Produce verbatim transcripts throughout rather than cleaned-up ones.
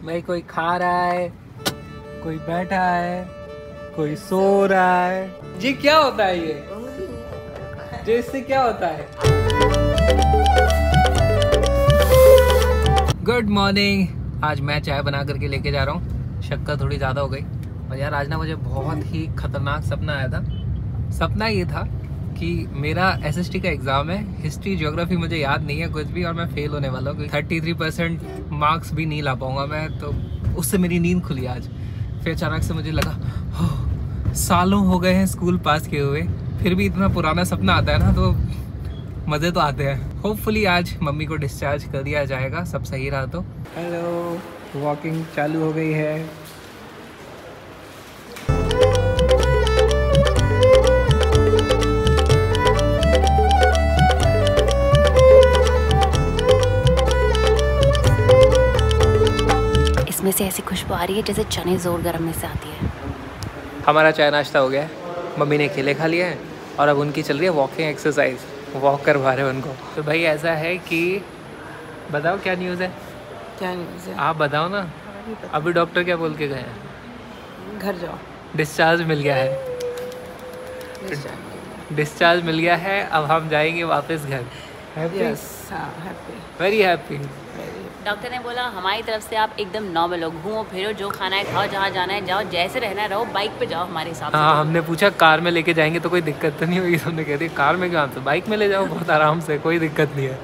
भाई कोई खा रहा है, कोई बैठा है, कोई सो रहा है। जी क्या होता है ये? जी इससे क्या होता है? Good morning. आज मैं चाय बना करके लेके जा रहा हूँ। शक्कर थोड़ी ज़्यादा हो गई और यार आज ना मुझे बहुत ही खतरनाक सपना आया था। सपना ये था कि मेरा एसएसटी का एग्ज़ाम है, हिस्ट्री ज्योग्राफी मुझे याद नहीं है कुछ भी और मैं फेल होने वाला हूँ। थर्टी थ्री परसेंट मार्क्स भी नहीं ला पाऊंगा मैं, तो उससे मेरी नींद खुली आज। फिर अचानक से मुझे लगा सालों हो गए हैं स्कूल पास किए हुए, फिर भी इतना पुराना सपना आता है ना तो मज़े तो आते हैं। होपफुली आज मम्मी को डिस्चार्ज कर दिया जाएगा, सब सही रहा तो। हेलो, वॉकिंग चालू हो गई है। इसमें से ऐसी खुशबू आ रही है जैसे चने जोर गरम में से आती है। हमारा चाय नाश्ता हो गया है, मम्मी ने केले खा लिए हैं और अब उनकी चल रही है वॉकिंग एक्सरसाइज, वॉक करवा रहे हैं उनको। तो भाई ऐसा है कि बताओ क्या न्यूज़ है? क्या न्यूज़ है? आप बताओ ना। अभी डॉक्टर क्या बोल के गए हैं? घर जाओ। डिस्चार्ज मिल गया है, डिस्चार्ज मिल गया है। अब हम जाएंगे वापस घर। हैप्पी? Very happy. डॉक्टर ने बोला हमारी तरफ से आप एकदम नॉर्मल हो, घूमो फिरो, जो खाना है खाओ, जहाँ जाना है जाओ, जैसे रहना है रहो, बाइक पे जाओ हमारे हिसाब से। हाँ, हमने पूछा कार में लेके जाएंगे तो कोई दिक्कत तो नहीं होगी? तो हमने कह दी कार में क्यों, तो बाइक में ले जाओ बहुत आराम से, कोई दिक्कत नहीं है।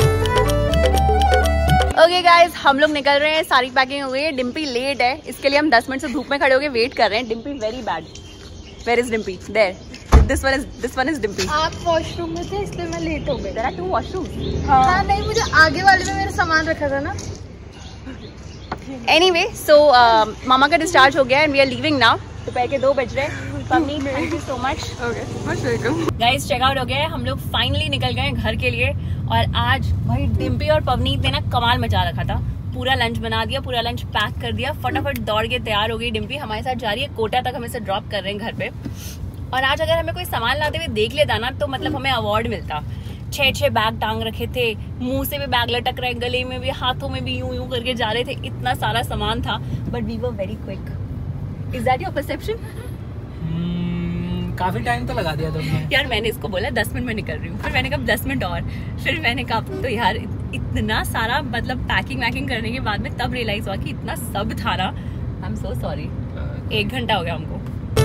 ओके गाइस, हम लोग निकल रहे हैं, सारी पैकिंग हो गई है। डिम्पी लेट है, इसके लिए हम दस मिनट से धूप में खड़े होकर वेट कर रहे हैं। Dimpy very bad. Where is Dimpy? There. This one is this one is Dimpy. आप वॉशरूम में थे इसलिए मैं लेट हो गई। There are two washroom. हाँ, हाँ नहीं, मुझे आगे वाले में मेरा सामान रखा था ना। एनीवे सो मामा का डिस्चार्ज हो गया and we are leaving now. दोपहर के दो बज रहे हैं। Pavni, thank you so much. Okay, most welcome. Guys checkout हो गया है, हम लोग फाइनली निकल गए घर के लिए। और आज भाई डिम्पी और पवनीत ने ना कमाल मचा रखा था। पूरा लंच बना दिया, पूरा लंच पैक कर दिया, फटाफट दौड़ के तैयार हो गई डिम्पी। हमारे साथ जा रही है, कोटा तक हमें से ड्रॉप कर रहे हैं घर पे। और आज अगर हमें कोई सामान लाते हुए देख लेता ना तो मतलब हमें अवार्ड मिलता। छः छः बैग टांग रखे थे, मुंह से भी बैग लटक रहे, गले में भी, हाथों में भी यूं यूं करके जा रहे थे। इतना सारा सामान था but we were very quick. Is that your perception? काफी टाइम तो लगा दिया तुमने। यार मैंने इसको बोला दस मिनट में निकल रही हूँ, फिर मैंने कहा दस मिनट और, फिर मैंने कहा तो यार इतना सारा मतलब पैकिंग वैकिंग करने के बाद में तब रियलाइज हुआ कि इतना सब था ना। I am so sorry. एक घंटा हो गया हमको।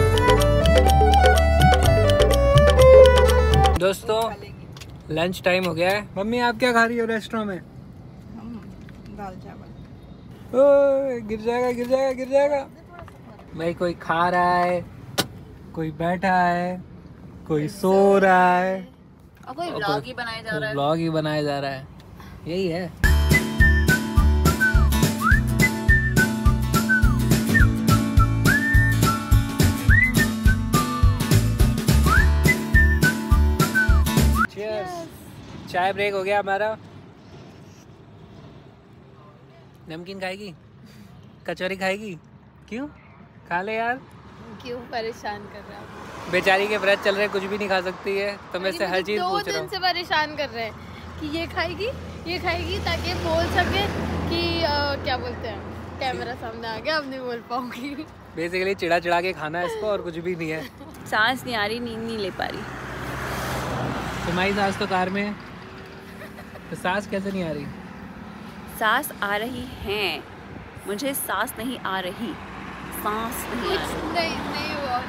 दोस्तों लंच टाइम हो गया है। मम्मी आप क्या खा रही हो रेस्टोरेंट में? दाल चावल। ओए गिर जाएगा गिर जाएगा गिर जाएगा। भाई कोई खा रहा है, कोई बैठा है, कोई सो रहा है और कोई व्लॉग ही बनाया जा रहा है। व्लॉग ही बनाया जा रहा है, यही है। चाय ब्रेक हो गया हमारा। नमकीन खाएगी? कचौरी खाएगी? क्यों? खा ले यार। क्यों परेशान कर रहे हैं? बेचारी के व्रत चल रहे, कुछ भी नहीं खा सकती है, तो मैं से हर चीज पूछ रहा हूँ। दो दिन से परेशान कर रहे हैं कि ये खाएगी ये खाएगी ताकि बोल सके कि आ, क्या बोलते हैं, कैमरा सामने आ गया अब नहीं बोल पाऊंगी। बेसिकली चिड़ा चिड़ा के खाना है इसको और कुछ भी नहीं है। सांस नहीं आ रही, नींद नहीं ले पा रही। तुम्हारी सास तो कार में है, तो सांस कैसे नहीं आ रही? सांस आ रही है, मुझे सांस नहीं आ रही, सांस नहीं आ रही। नहीं नहीं हुआ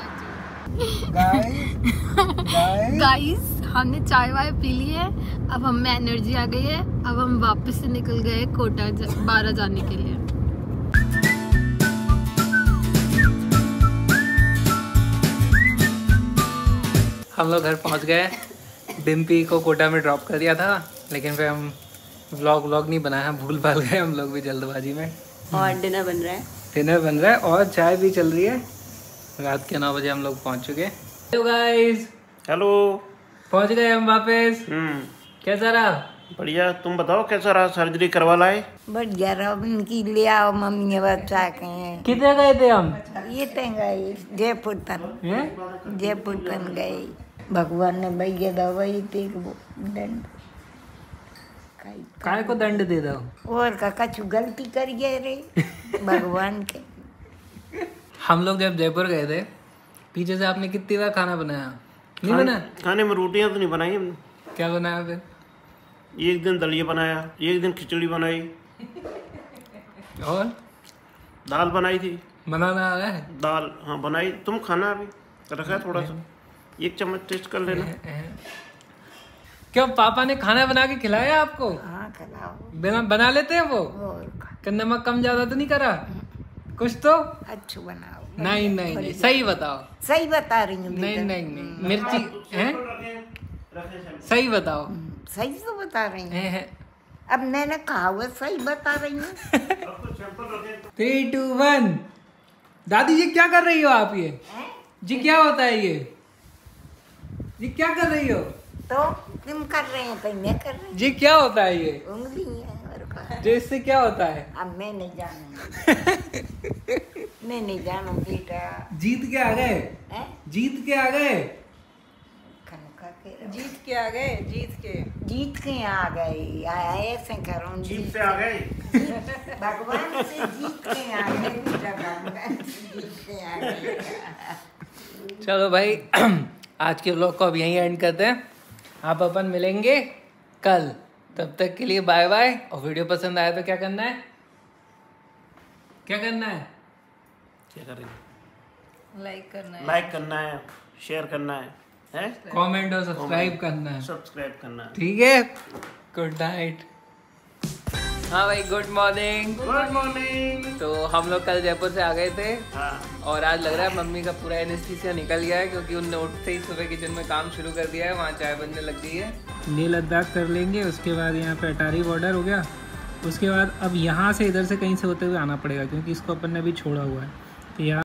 नहीं। गाइस हमने चाय वाय पी ली है, अब हम में एनर्जी आ गई है। अब हम वापस से निकल गए कोटा बारह जाने के लिए। हम लोग घर पहुंच गए। डिम्पी को कोटा में ड्रॉप कर दिया था, लेकिन फिर हम व्लॉग व्लॉग नहीं बनाया, भूल भाल गए हम लोग भी जल्दबाजी में। और डिनर बन रहा है। डिनर बन रहा है और चाय भी चल रही है। रात के नौ बजे हम लोग पहुंच चुके। Hello guys. हेलो। पहुंच गए हम वापस। हम्म कैसा रहा? बढ़िया, तुम बताओ कैसा रहा? सर्जरी करवा लाए? बढ़िया रहा, इनकी ले आओ मम्मी बच्चा के। कितने गए थे हम? ये ते गए जयपुर तक, जयपुर तक गए। भगवान ने भैया दवाई थी दंड खाई काय को दंड दे दो और का कछु गलती कर गए रे भगवान के। हम लोग जब जयपुर गए थे पीछे से आपने कितनी बार खाना बनाया? नहीं बनाया? खाने में रोटियां तो नहीं बनाई हमने। क्या बनाया फिर? एक दिन दलिया बनाया, एक दिन खिचड़ी बनाई, और दाल बनाई थी। बनाना आ रहा है? दाल हाँ बनाई। तुम खाना अभी रखा है थोड़ा सा, एक चम्मच टेस्ट कर लेना। क्यों पापा ने खाना बना के खिलाया आपको? हाँ खिलाओ। बना बना लेते हैं वो? और का कि नमक कम ज्यादा तो नहीं करा कुछ तो? अच्छू बनाओ। नहीं नहीं नहीं सही बताओ। सही बता रही हूँ। नहीं नहीं नहीं मिर्ची है सही बताओ। सही तो बता रही हूँ। है, है। अब मैंने कहा हुआ सही बता रही हूँ। Three two one. दादी जी क्या कर रही हो आप? ये जी क्या होता है ये? जी क्या कर रही हो? तो तुम कर रहे हैं तो मैं कर रही हूँ। जी क्या होता है ये? उंगली है और का। जो इससे क्या होता है? अब मैं नहीं जानूंगी। मैं नहीं जानू बेटा। जीत के आ गए? हैं? जीत के आ गए? खनका के जीत के आ गए, जीत के जीत के आ गई। आया ऐसे करो जीत पे आ गए। भगवान से जीत के आ गए बेटा। भगवान से जीत के आ गए। चलो भाई आज के व्लॉग को अब यहीं एंड करते हैं। आप अपन मिलेंगे कल, तब तक के लिए बाय बाय। और वीडियो पसंद आया तो क्या करना है? क्या करना है? क्या करेंगे? लाइक करना है, लाइक करना है, शेयर करना है, हैं? कमेंट और सब्सक्राइब करना है। सब्सक्राइब करना है। ठीक है, गुड नाइट। हाँ भाई गुड मॉर्निंग। Good morning. तो हम लोग कल जयपुर से आ गए थे हाँ और आज लग रहा है मम्मी का पूरा एनेस्थीसिया निकल गया है, क्योंकि उनने उठते ही सुबह किचन में काम शुरू कर दिया है। वहाँ चाय बनने लग गई है। लेह लद्दाख कर लेंगे, उसके बाद यहाँ पे अटारी बॉर्डर हो गया। उसके बाद अब यहाँ से इधर से कहीं से होते हुए आना पड़ेगा, क्योंकि इसको अपन ने अभी छोड़ा हुआ है। तो यहाँ